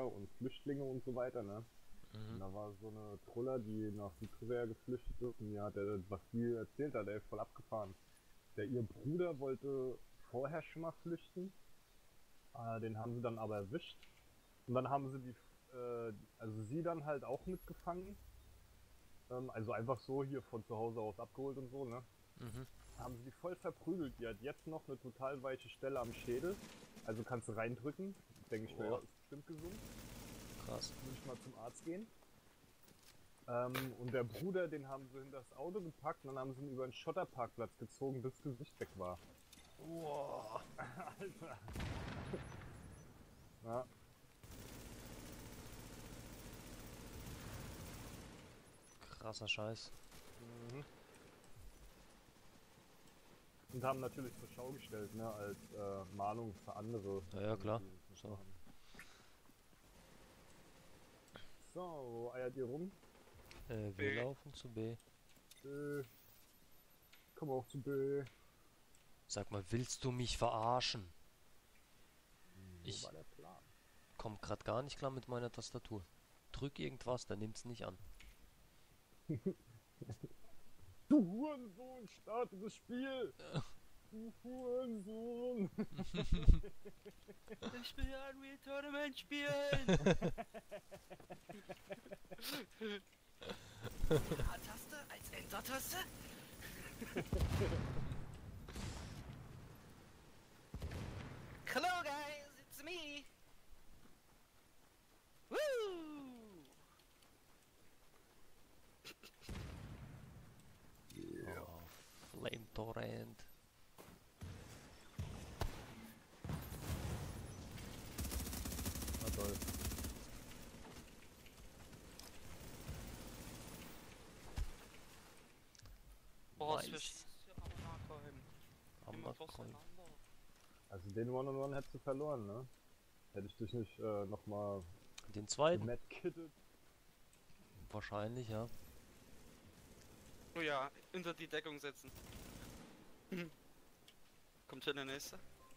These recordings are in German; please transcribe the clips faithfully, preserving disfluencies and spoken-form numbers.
Südkorea und Flüchtlinge und so weiter, ne? Und Mhm. da war so eine Truller, die nach Südkorea geflüchtet ist und mir hat er, was die erzählt hat, der ist voll abgefahren. Der, ihr Bruder wollte vorher schon mal flüchten, äh, den haben sie dann aber erwischt. Und dann haben sie die, äh, also sie dann halt auch mitgefangen. Ähm, also einfach so hier von zu Hause aus abgeholt und so, ne? Mhm. Haben sie die voll verprügelt. Die hat jetzt noch eine total weiche Stelle am Schädel. Also kannst du reindrücken. Denke ich mir, ja, Boah, ist bestimmt gesund. krass. Muss ich mal zum Arzt gehen. Ähm, und der Bruder, den haben sie hinter das Auto gepackt und dann haben sie ihn über einen Schotterparkplatz gezogen, bis das Gesicht weg war. Boah, Alter. Ja. krasser Scheiß. Mhm. Und haben natürlich zur Schau gestellt, ne, als äh, Mahnung für andere, Ja, ja, damit klar. die das nicht So. machen. So, wo eiert ihr rum? Äh, wir B. laufen zu B. Äh, komm auch zu B. Sag mal, willst du mich verarschen? Hm, so Ich war der Plan. komm grad gar nicht klar mit meiner Tastatur. Drück irgendwas, dann nimmt's nicht an. Du Hurensohn, starte das Spiel! Du Hurensohn! Ich will Unreal Tournament spielen! A-Taste als Enter-Taste? Hello guys, it's me! Woo! Oh, Flame Torrent. Na toll. Boah, Nice. wir schießen hier am Nachheim. Immer Ammerkreuz. auseinander. Also den One-on-One hättest du verloren, ne? Hätte ich dich nicht äh, nochmal Den zweiten? gemadkittet. Wahrscheinlich, ja. Oh ja, hinter die Deckung setzen. Kommt schon der nächste?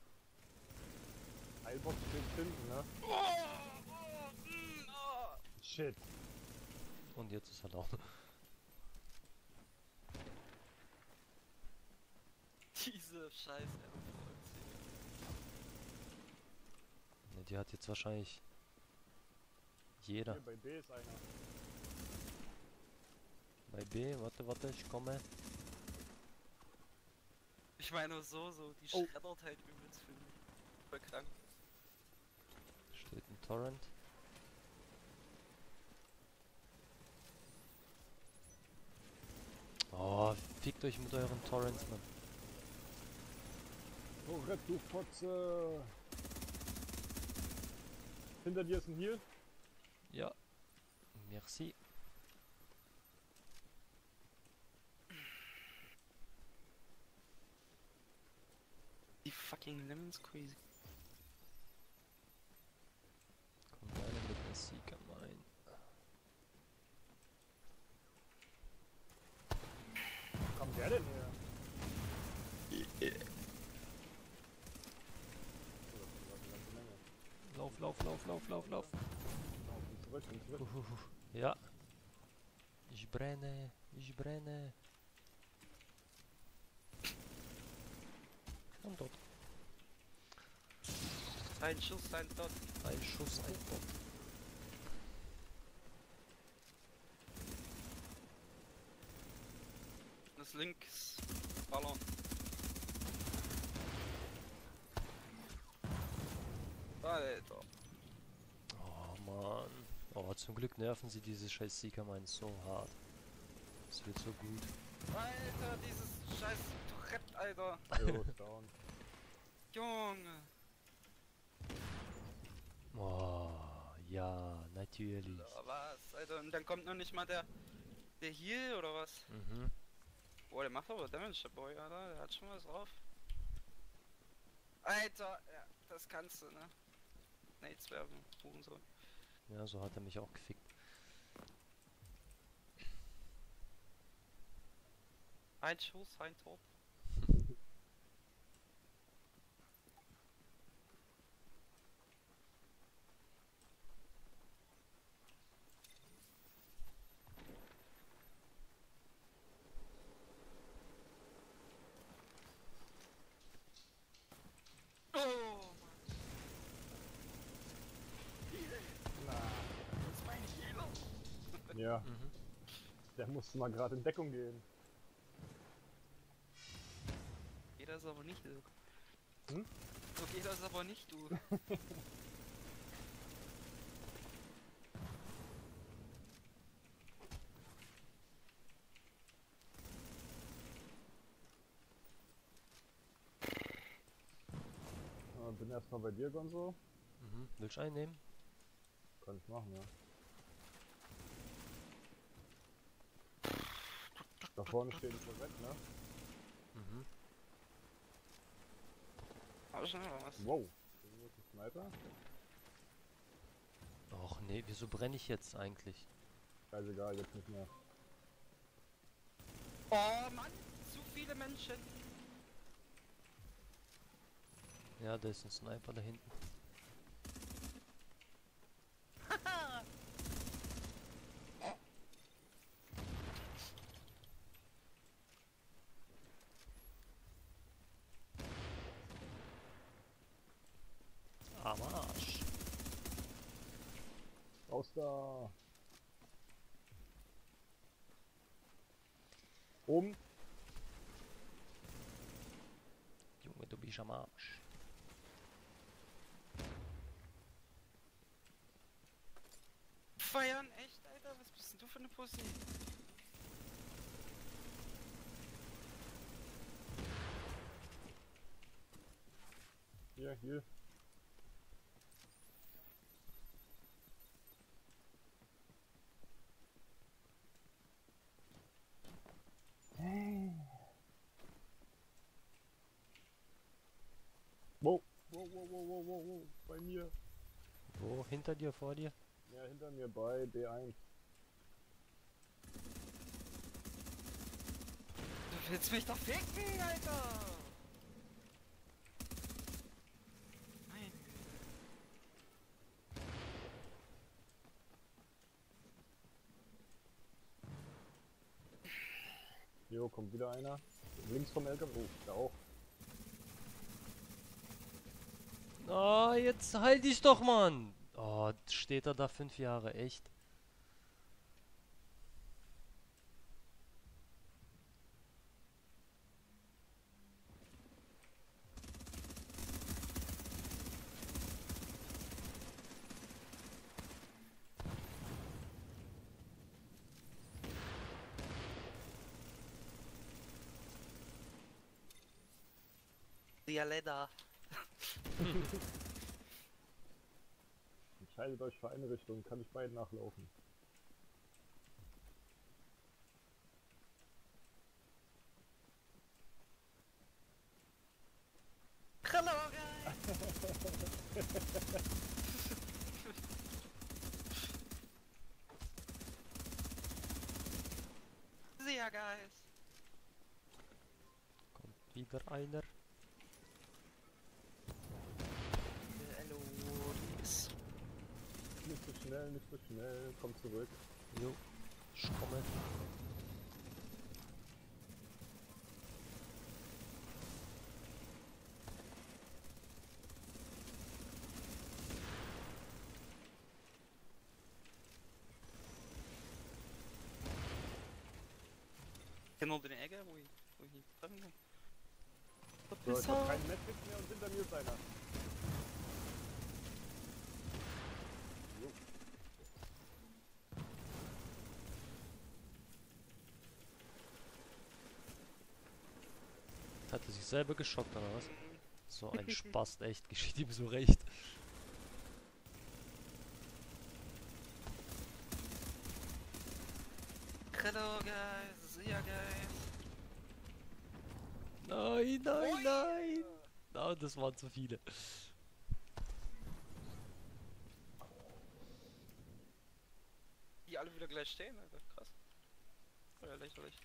Heilbox steht hinten, ne? Oh, oh, mm, oh. Shit. Und jetzt ist er da. Diese scheiß M V Ne, die hat jetzt wahrscheinlich jeder. Hier bei B ist einer. Bei B, warte, warte, ich komme. Ich meine so, so, die Oh. schreddert halt übelst viel. Voll krank. Steht ein Torrent. Oh, fickt euch mit euren Torrents, Mann. Oh, Red, du Fotze! Hinter dir ist ein Heal. Ja. Merci. Die fucking Lemons crazy. Kommt einer mit einer Seeker rein. Wo kam der denn her? Oh, das ist eine ganze Menge. Lauf, lauf, lauf, lauf, lauf, lauf. Genau, bin zurück, bin zurück. Uhuhu. Ja. Ich brenne, ich brenne. Und dort. Ein Schuss, ein Dot. Ein Schuss, ein Bot. Das links. Ballern. Alter. Oh Mann. Oh, zum Glück nerven sie diese scheiß Seeker Mines so hart. Das wird so gut. Alter, dieses scheiß Tourette, Alter. Jo, ist down. Junge. Oh, ja, natürlich. Was, Alter? Und dann kommt noch nicht mal der, der Heal oder was? Mhm. Boah, der macht aber Damage, der Boy, Alter. Der hat schon was drauf. Alter, ja, das kannst du, ne? Nates werfen, Hurensohn. Ja, so hat er mich auch gefickt. Ein Schuss, ein Tor. Ja, Mhm. der musste mal gerade in Deckung gehen. Geht das aber nicht, du. Hm? So geht das aber nicht, du. Äh, bin erstmal bei dir, Gonzo. Mhm. Willst du einnehmen? Kann ich machen, ja. Da vorne steht ein Corvette, ne? Mhm. Aber schon mal was. Wow. Hier ist ein Sniper. Och nee, wieso brenne ich jetzt eigentlich? Scheißegal, jetzt nicht mehr. Oh Mann, zu viele Menschen. Ja, da ist ein Sniper da hinten. Am Arsch. Raus da! Oben! Junge, du bist am Arsch. Feiern, echt, Alter? Was bist denn du für eine Pussy? Hier, hier. Wow, wow, wow, wow, wow, wow, wow, bei mir. Wo? Hinter dir, vor dir? Ja, hinter mir bei B eins. Du willst mich doch ficken, Alter! Nein. Jo, kommt wieder einer. Links vom L K W. Oh, da auch. Ah, jetzt halt dich doch, Mann! Oh, steht er da fünf Jahre, echt? See ya later. Entscheidet euch für eine Richtung, kann ich beiden nachlaufen. Hello, guys! See ya, guys! Kommt wieder einer. Hello, Dies. Nicht so schnell, nicht so schnell, komm zurück. Jo, ich komme. Ich bin unter der Ecke, wo ich, wo ich nicht treffen kann. So, ich hab keinen Medkit mehr und hinter mir ist einer. Jo. Hat er sich selber geschockt oder was? So ein Spast, echt, geschieht ihm so recht. Hello, guys! See ya, guys! Nein, nein, Ui. nein! Na, das waren zu viele. Die alle wieder gleich stehen, Alter. Krass. Oh ja, lächerlich.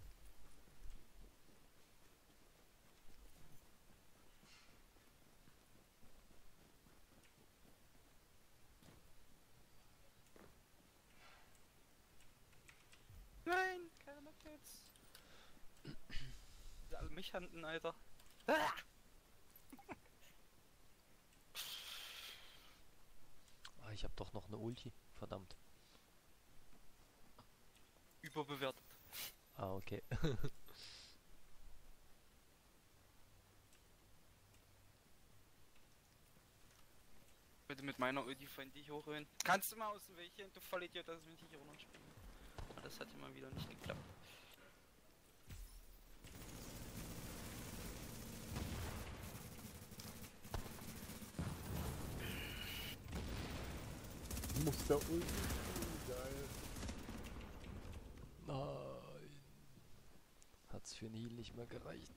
Nein, keine Medkits. Die alle mich handen, Alter. Ah! Ah, ich hab doch noch eine Ulti. Verdammt. überbewertet. Ah, okay. Bitte mit meiner Ulti von dich hochholen. Kannst du mal aus dem Weg hier, du Vollidiot, dass ich mich nicht runterspringe. Aber das hat immer wieder nicht geklappt. Muss der Ulti. Geil. Nein. Hat's für den Heal nicht mehr gereicht.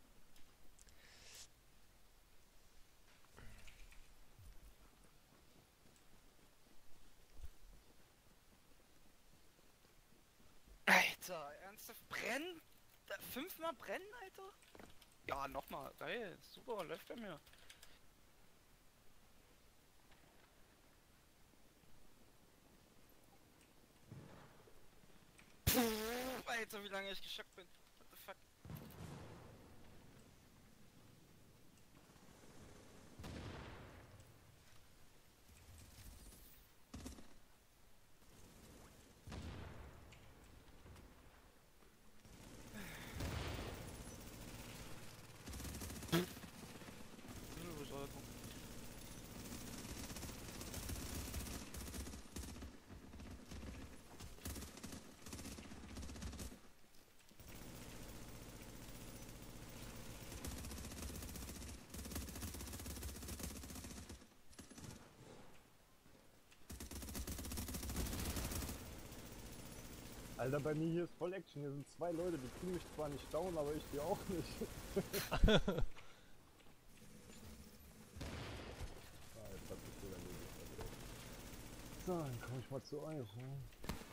Alter, ernsthaft brennen? Da, fünfmal brennen, Alter? Ja, nochmal. Geil, super, läuft bei mir. Puh, Alter, wie lange ich geschockt bin. What the fuck? Besorgung. Alter, bei mir hier ist voll Action. Hier sind zwei Leute, die kriegen mich zwar nicht down, aber ich die auch nicht. Ah, jetzt hat sich wieder erledigt. So, dann komm ich mal zu euch. Ne?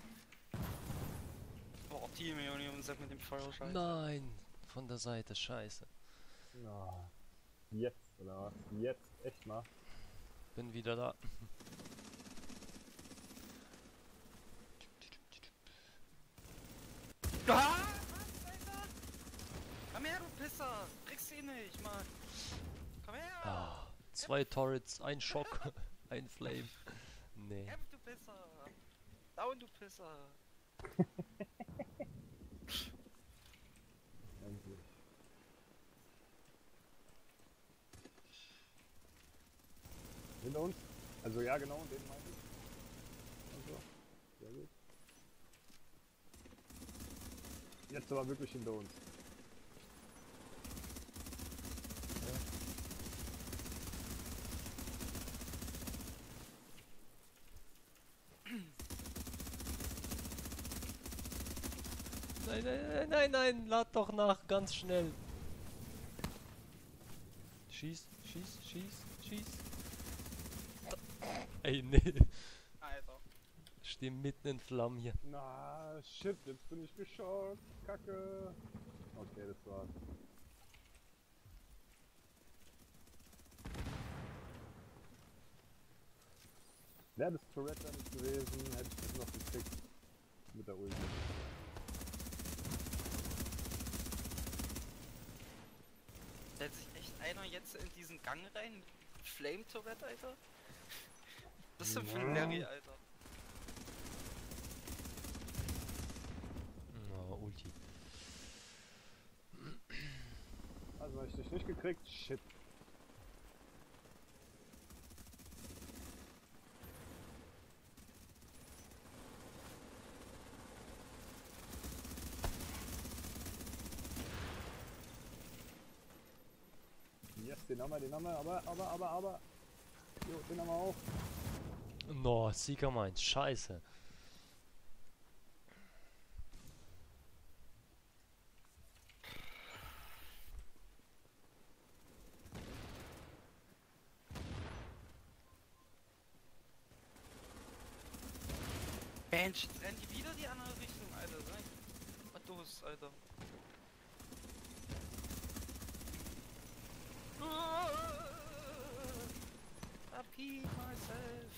Boah, Team, Junge, und sag mit dem Feuerscheiß. Nein, von der Seite, scheiße. Na, jetzt, oder was? Jetzt, echt mal. Bin wieder da. Ah, was, Alter? Komm her, du Pisser! Kriegst du ihn nicht, Mann! Komm her! Ah, zwei Turrets, ein Schock, ein Flame. Nee. Kämpf, du Pisser! Down, du Pisser! Endlich. Hinter uns? Also ja, genau, den meine ich. Also, sehr gut. Jetzt aber wirklich hinter uns. Nein, nein, nein, nein, nein, lad doch nach, ganz schnell. Schieß, schieß, schieß, schieß. Ey, nee. Alter. Steh mitten in Flammen hier. Na, shit, jetzt bin ich geschockt. Kacke. Okay, das war's. Wäre das Tourette da nicht gewesen, hätte ich das noch gekriegt. Mit der Ulti. Stellt sich echt einer jetzt in diesen Gang rein? Flame Tourette, Alter? Was ist denn für ein Ja. Larry, Alter? Oh, Ulti. Also, hab ich dich nicht gekriegt? Shit. Yes, den haben wir, den haben wir, aber, aber, aber, aber. Jo, den haben wir auch. No, Seeker meint, scheiße. Mensch, jetzt rennen die wieder die andere Richtung, Alter. Sag ich. Was los, Alter? I pee myself.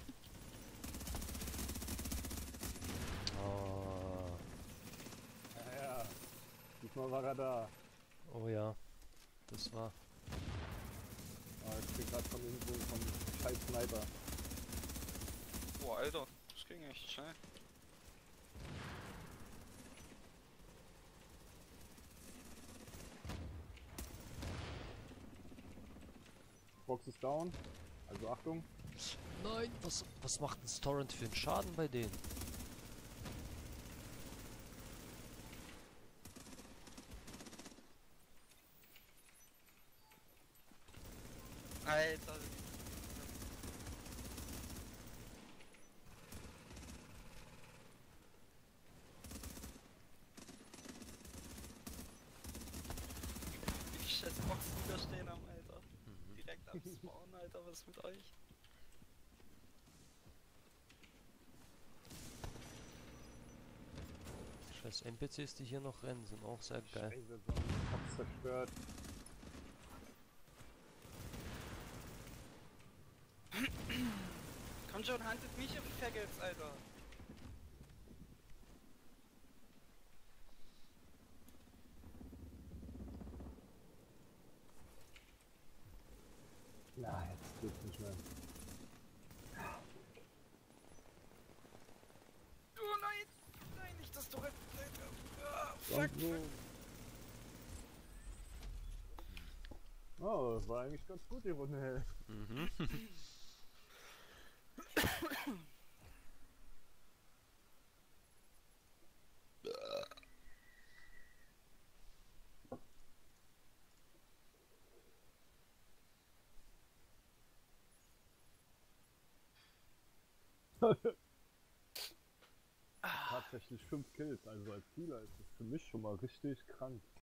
Oh, Ja, ja. Diesmal war er da. oh ja, das war. Ah, ich bin gerade von irgendwo vom scheiß Sniper. Boah, Alter, das ging echt schnell. Box ist down. Also Achtung. Nein, was, was macht ein Torrent für einen Schaden bei denen? Alter. Wie die scheiß Boxen wieder stehen haben, Alter. Mhm. Direkt am Spawn, Alter, was ist mit euch? Scheiß N P Cs, die hier noch rennen, sind auch sehr geil. Scheiße, so ein Box zerstört. Komm schon, handelt mich, ihr Faggots, Alter. Na, jetzt geht's nicht mehr. Oh nein! Nein, nicht das Torrent, Alter. Ah, fuck, Und so. fuck. Oh, das war eigentlich ganz gut die Runde. Mhm. Tatsächlich fünf Kills, also als Spieler ist das für mich schon mal richtig krank.